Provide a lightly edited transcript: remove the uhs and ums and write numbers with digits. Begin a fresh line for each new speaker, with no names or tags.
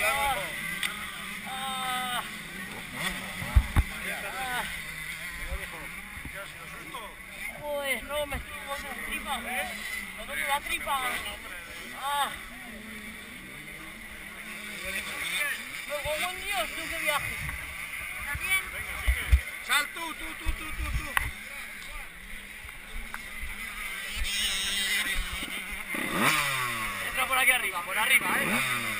Joder, no, me estoy con la tripa, ¿eh? Me duele la tripa. Me cago en Dios, tú qué viaje. ¿Estás bien? Venga, sigue. Sal tú. Entra por aquí arriba, ¿eh?